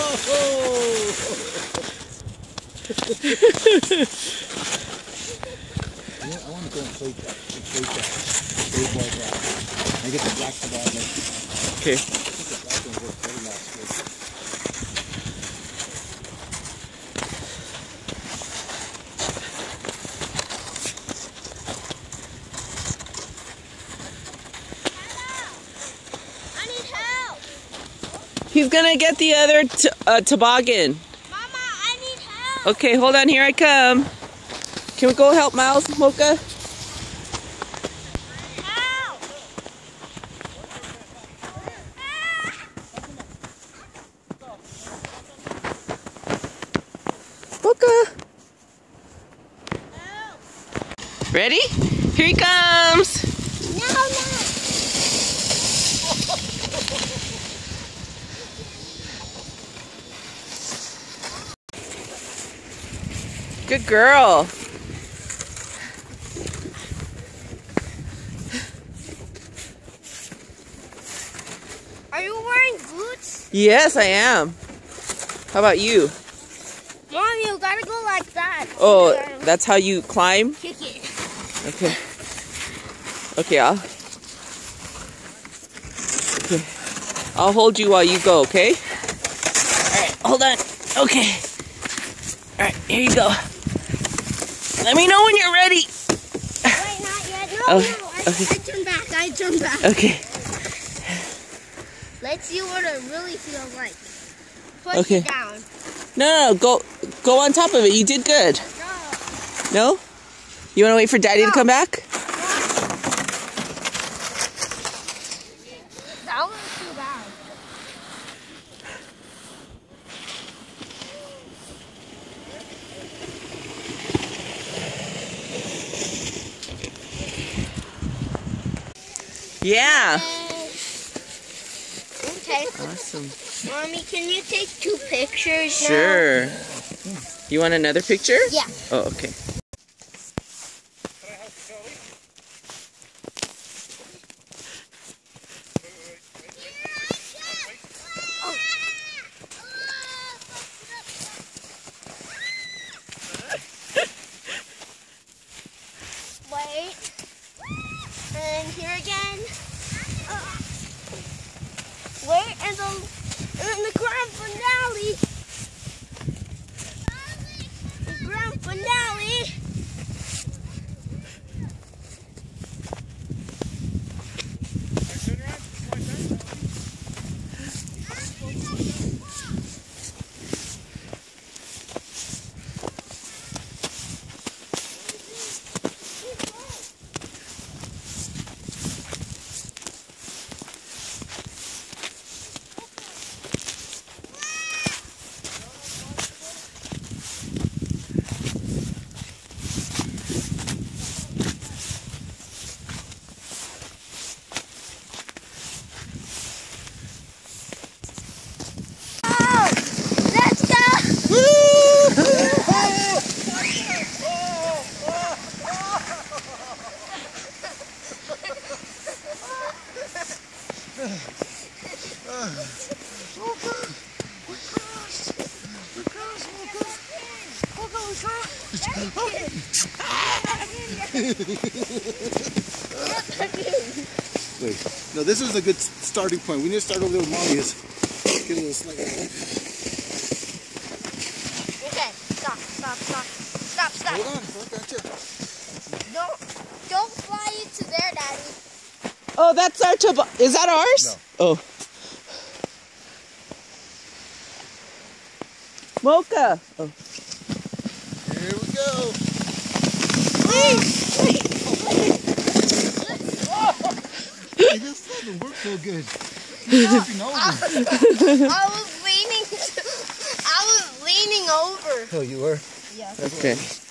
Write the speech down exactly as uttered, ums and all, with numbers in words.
Yeah, I want to go and play that. Play that. Baseball bat. I get the black toboggan. Okay. I think the black one worked better last year. I need help. He's gonna get the other t uh, toboggan. Mama, I need help. Okay, hold on. Here I come. Can we go help Miles, Mocha? Help. Mocha. Help. Ready? Here he comes. No, no. Good girl. Are you wearing boots? Yes, I am. How about you? Mom, you gotta go like that. Oh, You gotta that's how you climb? kick it. Okay. Okay, I'll... Okay. I'll hold you while you go, okay? Alright, hold on. Okay. Alright, here you go. Let me know when you're ready. Wait, not yet. No, Oh, no. I, okay. I turn back. I turn back. Okay. Let's see what it really feels like. Push Okay. it down. No, no, no, go, go on top of it. You did good. No. No? You want to wait for Daddy to No. come back? That was too bad. Yeah. Okay. Awesome. Mommy, can you take two pictures now? Sure. You want another picture? Yeah. Oh, okay. Wait. And here again. Uh, wait, and the, and then the grand finale. The grand finale. Oh, let's go. Wait. No, this is a good starting point. We need to start over there with Mommy's. Get a little slightly. Okay, stop, stop, stop, stop, stop. Hold on. I got you. Don't, don't fly into there, Daddy. Oh, that's our toboggan. Is that ours? No. Oh. Mocha. Oh. Here we go. Wait, wait, Hey, this doesn't work so good. You're tipping over. I was leaning, I was leaning over. Oh, you were? Yes. Okay.